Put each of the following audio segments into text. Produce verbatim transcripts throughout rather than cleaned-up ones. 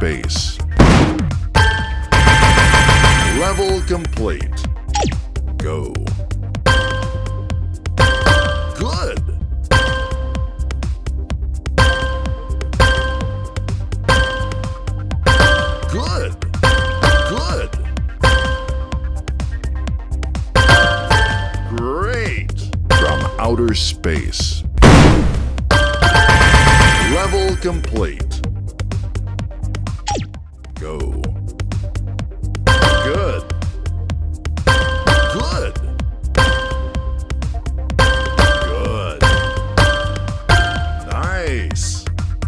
space. Level complete. Go. Good. Good. Good. Great. From outer space. Level complete. Go. Good. Good. Good. Nice.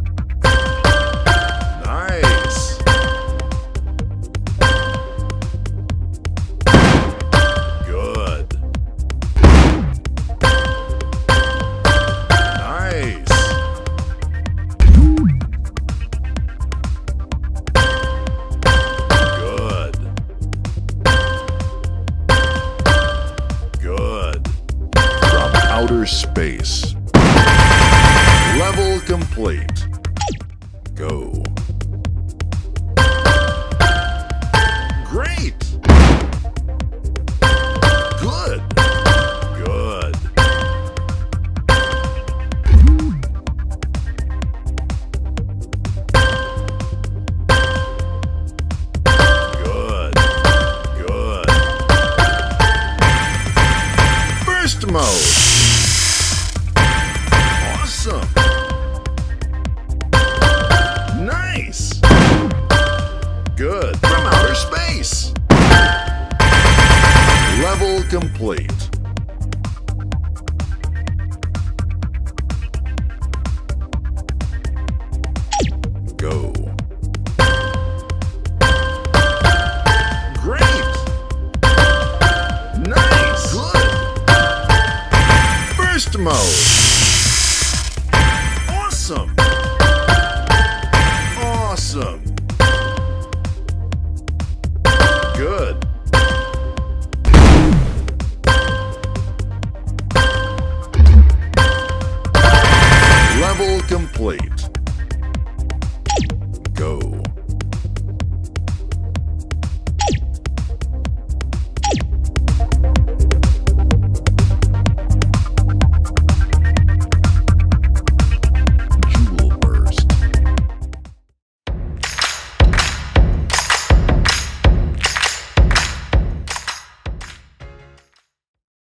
Nice. Good. Nice. Good. Good. From outer space. Level complete. Go. Great. Good. Good. Good. Good. Burst mode. Awesome. Nice. Good. From outer space. Level complete.